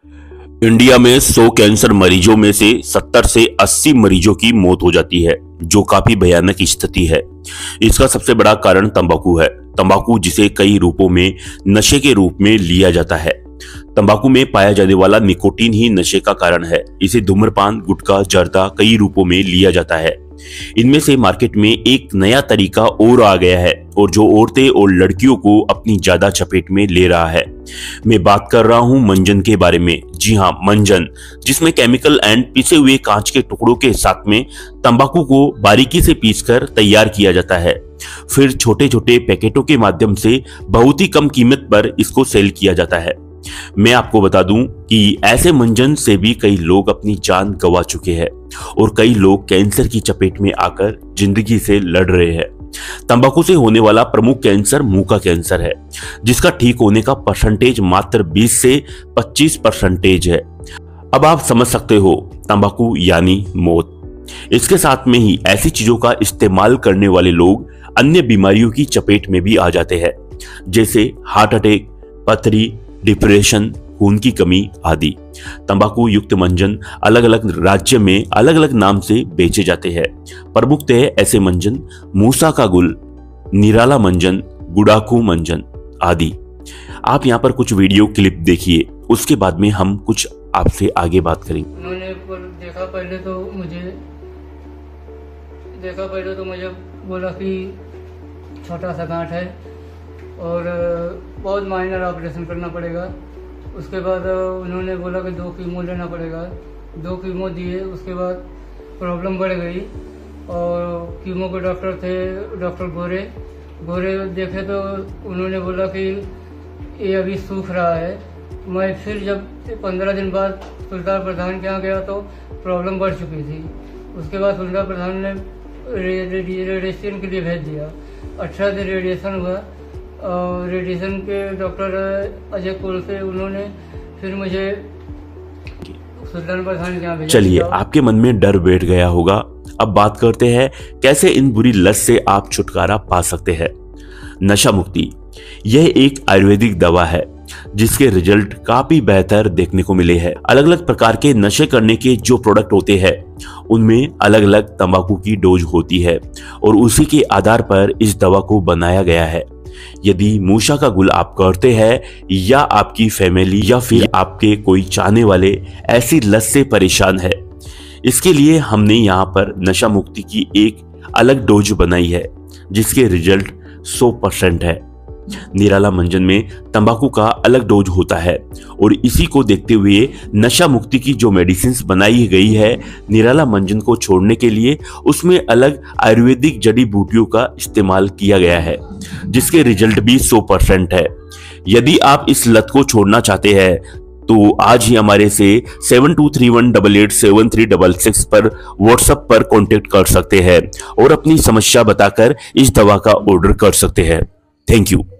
India में 100 cancer मरीजों में से 70 से 80 मरीजों की मौत हो जाती है, जो काफी भयानक स्थिति है। इसका सबसे बड़ा कारण तंबाकू है। तंबाकू जिसे कई रूपों में नशे के रूप में लिया जाता है। तंबाकू में पाया जाने वाला निकोटीन ही नशे का कारण है। इसे धूम्रपान, गुटखा, जर्दा कई रूपों में लिया जाता है। इनमें से मार्केट में एक नया तरीका और आ गया है और जो औरतें और लड़कियों को अपनी ज्यादा चपेट में ले रहा है। मैं बात कर रहा हूं मंजन के बारे में। जी हां, मंजन, जिसमें केमिकल एंड पिसे हुए कांच के टुकड़ों के साथ में तंबाकू को बारीकी से पीसकर तैयार किया जाता है। फिर छोटे छोटे पैकेटों के माध्यम से बहुत ही कम कीमत पर इसको सेल किया जाता है। मैं आपको बता दूं कि ऐसे मंजन से भी कई लोग अपनी जान गंवा चुके हैं और कई लोग कैंसर की चपेट में आकर जिंदगी से लड़ रहे हैं। तंबाकू से होने वाला प्रमुख कैंसर मुंह का कैंसर है, जिसका ठीक होने का परसेंटेज मात्र 20 से 25% है। अब आप समझ सकते हो, तंबाकू यानी मौत। इसके साथ में ही ऐसी चीजों का इस्तेमाल करने वाले लोग अन्य बीमारियों की चपेट में भी आ जाते हैं, जैसे हार्ट अटैक, पथरी, डिप्रेशन, खून की कमी आदि। तंबाकू युक्त मंजन अलग अलग राज्य में अलग अलग नाम से बेचे जाते हैं। प्रमुखतः ऐसे मंजन मूसा का गुल, निराला मंजन, गुड़ाखू मंजन आदि। आप यहाँ पर कुछ वीडियो क्लिप देखिए, उसके बाद में हम कुछ आपसे आगे बात करेंगे। उन्होंने देखा पहले तो मुझे बोला कि छोटा सा गांठ है और बहुत माइनर ऑपरेशन करना पड़ेगा। उसके बाद उन्होंने बोला कि 2 कीमो लेना पड़ेगा। 2 कीमो दिए, उसके बाद प्रॉब्लम बढ़ गई और कीमो के डॉक्टर थे, डॉक्टर गोरे देखे तो उन्होंने बोला कि ये अभी सूख रहा है। मैं फिर जब 15 दिन बाद सुल्तान प्रधान के यहाँ गया तो प्रॉब्लम बढ़ चुकी थी। उसके बाद सुल्तान प्रधान ने रेडिएशन के लिए भेज दिया। 18 दिन रेडिएशन हुआ और रेडिएशन के डॉक्टर अजय कोल से उन्होंने फिर मुझे सुल्तान प्रधान के यहाँ भेजा। चलिए, आपके मन में डर बैठ गया होगा। अब बात करते हैं कैसे इन बुरी लत से आप छुटकारा पा सकते हैं। नशा मुक्ति यह एक आयुर्वेदिक दवा है जिसके रिजल्ट काफी बेहतर देखने को मिले हैं। अलग अलग प्रकार के नशे करने के जो प्रोडक्ट होते हैं उनमें अलग अलग तंबाकू की डोज होती है और उसी के आधार पर इस दवा को बनाया गया है। यदि मूसा का गुल आप करते हैं या आपकी फैमिली या फिर आपके कोई चाहने वाले ऐसी लत से परेशान है, इसके लिए हमने यहाँ पर नशा मुक्ति की एक अलग डोज बनाई है जिसके रिजल्ट 100% है। निराला मंजन में तंबाकू का अलग डोज होता है और इसी को देखते हुए नशा मुक्ति की जो मेडिसिन बनाई गई है निराला मंजन को छोड़ने के लिए, उसमें अलग आयुर्वेदिक जड़ी बूटियों का इस्तेमाल किया गया है जिसके रिजल्ट भी 100% है। यदि आप इस लत को छोड़ना चाहते हैं तो आज ही हमारे से 7231887366 पर व्हाट्सएप पर कांटेक्ट कर सकते हैं और अपनी समस्या बताकर इस दवा का ऑर्डर कर सकते हैं। Thank you.